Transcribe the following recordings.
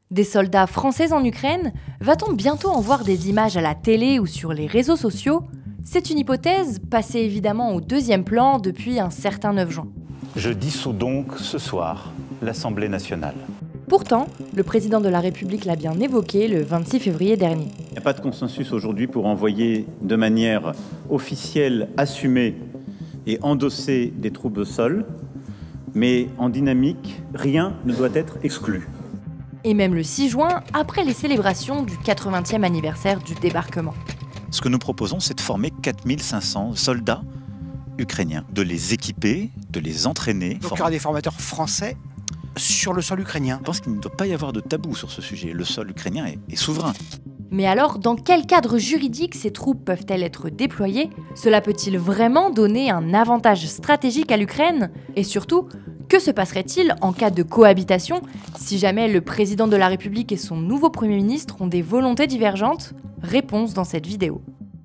Des soldats français en Ukraine? Va-t-on bientôt en voir des images à la télé ou sur les réseaux sociaux? C'est une hypothèse passée évidemment au deuxième plan depuis un certain 9 juin. Je dissous donc ce soir l'Assemblée nationale. Pourtant, le président de la République l'a bien évoqué le 26 février dernier. Il n'y a pas de consensus aujourd'hui pour envoyer de manière officielle, assumée et endossée des troupes au sol, mais en dynamique, rien ne doit être exclu. Et même le 6 juin, après les célébrations du 80e anniversaire du débarquement. Ce que nous proposons, c'est de former 4500 soldats ukrainiens, de les équiper, de les entraîner. Donc il y aura des formateurs français sur le sol ukrainien. Je pense qu'il ne doit pas y avoir de tabou sur ce sujet. Le sol ukrainien est souverain. Mais alors, dans quel cadre juridique ces troupes peuvent-elles être déployées? Cela peut-il vraiment donner un avantage stratégique à l'Ukraine? Et surtout, que se passerait-il en cas de cohabitation si jamais le président de la République et son nouveau Premier ministre ont des volontés divergentes? Réponse dans cette vidéo.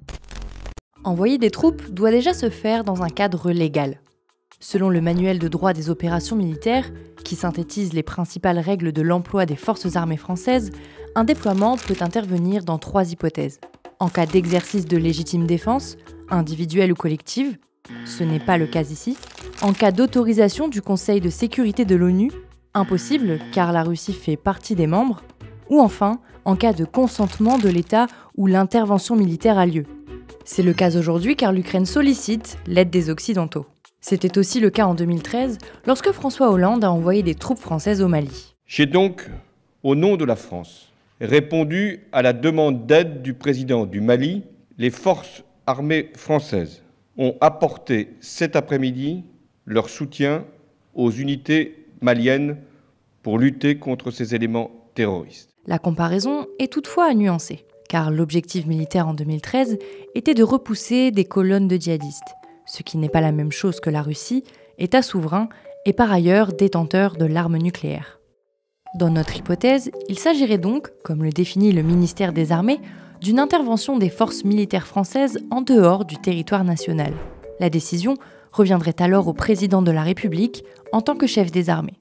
Envoyer des troupes doit déjà se faire dans un cadre légal. Selon le manuel de droit des opérations militaires, qui synthétise les principales règles de l'emploi des forces armées françaises, un déploiement peut intervenir dans 3 hypothèses. En cas d'exercice de légitime défense, individuelle ou collective, ce n'est pas le cas ici. En cas d'autorisation du Conseil de sécurité de l'ONU, impossible car la Russie fait partie des membres. Ou enfin, en cas de consentement de l'État où l'intervention militaire a lieu. C'est le cas aujourd'hui car l'Ukraine sollicite l'aide des Occidentaux. C'était aussi le cas en 2013, lorsque François Hollande a envoyé des troupes françaises au Mali. J'ai donc, au nom de la France, répondu à la demande d'aide du président du Mali. Les forces armées françaises ont apporté cet après-midi leur soutien aux unités maliennes pour lutter contre ces éléments terroristes. La comparaison est toutefois à nuancer, car l'objectif militaire en 2013 était de repousser des colonnes de djihadistes, ce qui n'est pas la même chose que la Russie, État souverain et par ailleurs détenteur de l'arme nucléaire. Dans notre hypothèse, il s'agirait donc, comme le définit le ministère des Armées, d'une intervention des forces militaires françaises en dehors du territoire national. La décision reviendrait alors au président de la République en tant que chef des armées.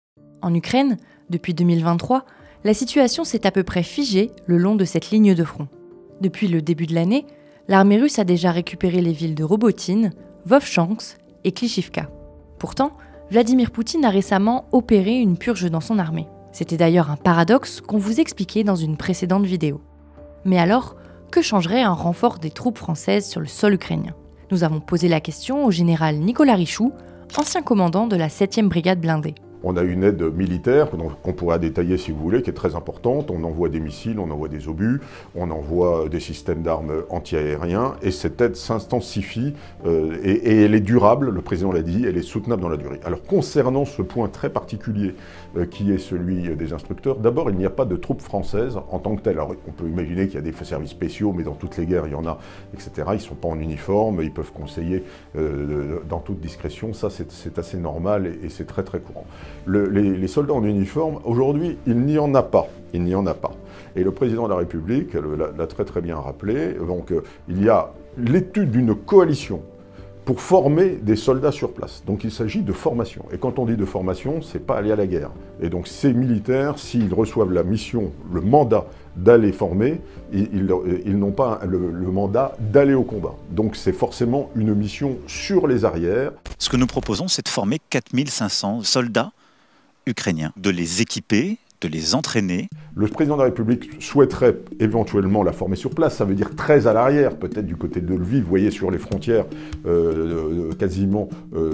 En Ukraine, depuis 2023, la situation s'est à peu près figée le long de cette ligne de front. Depuis le début de l'année, l'armée russe a déjà récupéré les villes de Robotyne, Vovchansk et Klishivka. Pourtant, Vladimir Poutine a récemment opéré une purge dans son armée. C'était d'ailleurs un paradoxe qu'on vous expliquait dans une précédente vidéo. Mais alors, que changerait un renfort des troupes françaises sur le sol ukrainien? Nous avons posé la question au général Nicolas Richoux, ancien commandant de la 7e brigade blindée. On a une aide militaire qu'on pourra détailler si vous voulez, qui est très importante. On envoie des missiles, on envoie des obus, on envoie des systèmes d'armes anti-aériens et cette aide s'intensifie et elle est durable, le président l'a dit, elle est soutenable dans la durée. Alors concernant ce point très particulier qui est celui des instructeurs, d'abord il n'y a pas de troupes françaises en tant que telles. Alors on peut imaginer qu'il y a des services spéciaux, mais dans toutes les guerres il y en a, etc. Ils ne sont pas en uniforme, ils peuvent conseiller dans toute discrétion, ça c'est assez normal et c'est très très courant. Les soldats en uniforme, aujourd'hui, il n'y en a pas. Il n'y en a pas. Et le président de la République l'a très très bien rappelé. Donc, il y a l'étude d'une coalition pour former des soldats sur place. Donc il s'agit de formation. Et quand on dit de formation, c'est pas aller à la guerre. Et donc ces militaires, s'ils reçoivent la mission, le mandat d'aller former, ils n'ont pas le mandat d'aller au combat. Donc c'est forcément une mission sur les arrières. Ce que nous proposons, c'est de former 4500 soldats ukrainiens, de les équiper, de les entraîner. Le président de la République souhaiterait éventuellement la former sur place, ça veut dire très à l'arrière, peut-être du côté de Lviv, vous voyez, sur les frontières quasiment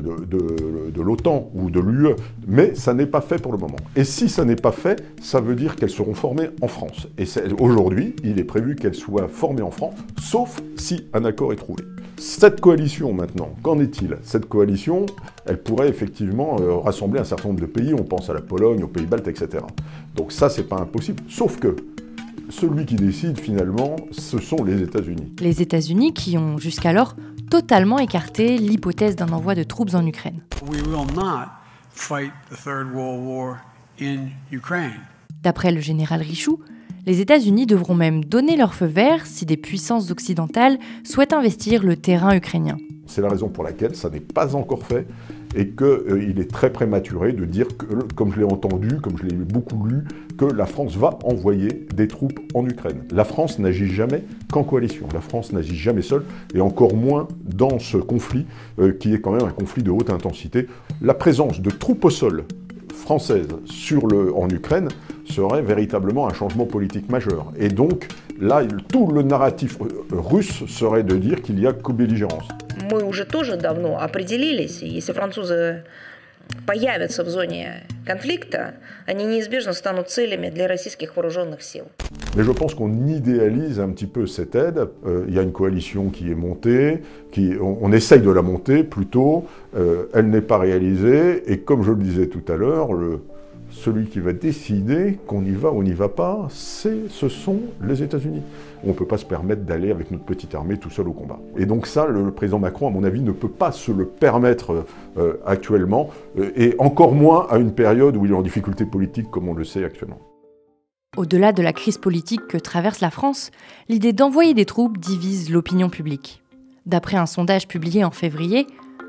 de l'OTAN ou de l'UE, mais ça n'est pas fait pour le moment. Et si ça n'est pas fait, ça veut dire qu'elles seront formées en France. Et aujourd'hui, il est prévu qu'elles soient formées en France, sauf si un accord est trouvé. Cette coalition maintenant, qu'en est-il? Cette coalition, elle pourrait effectivement rassembler un certain nombre de pays, on pense à la Pologne, aux pays baltes, etc. Donc ça, c'est pas impossible, sauf que celui qui décide finalement, ce sont les États-Unis. Les États-Unis qui ont jusqu'alors totalement écarté l'hypothèse d'un envoi de troupes en Ukraine. We will not fight the Third World War in Ukraine. D'après le général Richoux, les États-Unis devront même donner leur feu vert si des puissances occidentales souhaitent investir le terrain ukrainien. C'est la raison pour laquelle ça n'est pas encore fait et qu'il est très prématuré de dire, comme je l'ai entendu, comme je l'ai beaucoup lu, que la France va envoyer des troupes en Ukraine. La France n'agit jamais qu'en coalition, la France n'agit jamais seule, et encore moins dans ce conflit, qui est quand même un conflit de haute intensité. La présence de troupes au sol françaises en Ukraine serait véritablement un changement politique majeur. Et donc, là, tout le narratif russe serait de dire qu'il y a co-belligérance. Мы уже тоже давно определились, и если французы появятся в зоне конфликта, они неизбежно станут целями для российских вооруженных сил. Mais je pense qu'on idéalise un petit peu cette aide. Il y a une coalition qui est montée, on essaye de la monter plutôt, elle n'est pas réalisée, et comme je le disais tout à l'heure, celui qui va décider qu'on y va ou on n'y va pas, ce sont les États-Unis. On ne peut pas se permettre d'aller avec notre petite armée tout seul au combat. Et donc ça, le président Macron, à mon avis, ne peut pas se le permettre actuellement, et encore moins à une période où il est en difficulté politique, comme on le sait actuellement. Au-delà de la crise politique que traverse la France, l'idée d'envoyer des troupes divise l'opinion publique. D'après un sondage publié en février,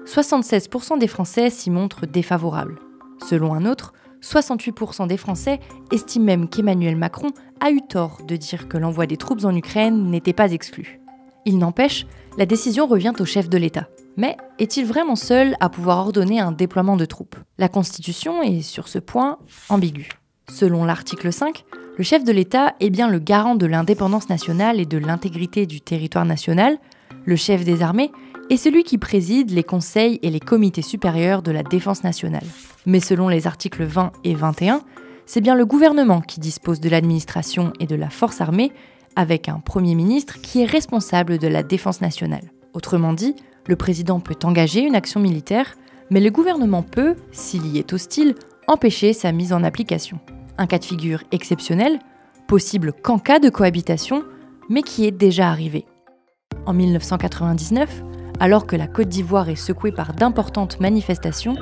76% des Français s'y montrent défavorables. Selon un autre, 68% des Français estiment même qu'Emmanuel Macron a eu tort de dire que l'envoi des troupes en Ukraine n'était pas exclu. Il n'empêche, la décision revient au chef de l'État. Mais est-il vraiment seul à pouvoir ordonner un déploiement de troupes? La Constitution est, sur ce point, ambiguë. Selon l'article 5, le chef de l'État est bien le garant de l'indépendance nationale et de l'intégrité du territoire national. Le chef des armées est celui qui préside les conseils et les comités supérieurs de la défense nationale. Mais selon les articles 20 et 21, c'est bien le gouvernement qui dispose de l'administration et de la force armée, avec un Premier ministre qui est responsable de la défense nationale. Autrement dit, le président peut engager une action militaire, mais le gouvernement peut, s'il y est hostile, empêcher sa mise en application. Un cas de figure exceptionnel, possible qu'en cas de cohabitation, mais qui est déjà arrivé. En 1999, alors que la Côte d'Ivoire est secouée par d'importantes manifestations,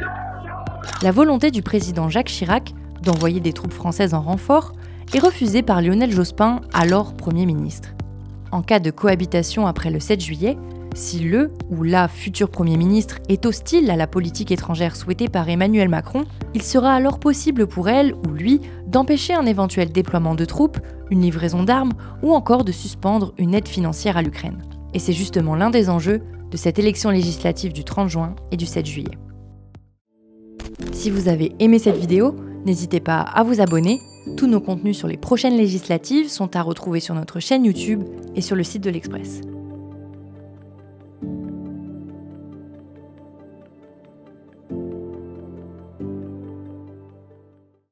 la volonté du président Jacques Chirac d'envoyer des troupes françaises en renfort est refusée par Lionel Jospin, alors Premier ministre. En cas de cohabitation après le 7 juillet, si le ou la futur Premier ministre est hostile à la politique étrangère souhaitée par Emmanuel Macron, il sera alors possible pour elle ou lui d'empêcher un éventuel déploiement de troupes, une livraison d'armes ou encore de suspendre une aide financière à l'Ukraine. Et c'est justement l'un des enjeux de cette élection législative du 30 juin et du 7 juillet. Si vous avez aimé cette vidéo, n'hésitez pas à vous abonner. Tous nos contenus sur les prochaines législatives sont à retrouver sur notre chaîne YouTube et sur le site de l'Express.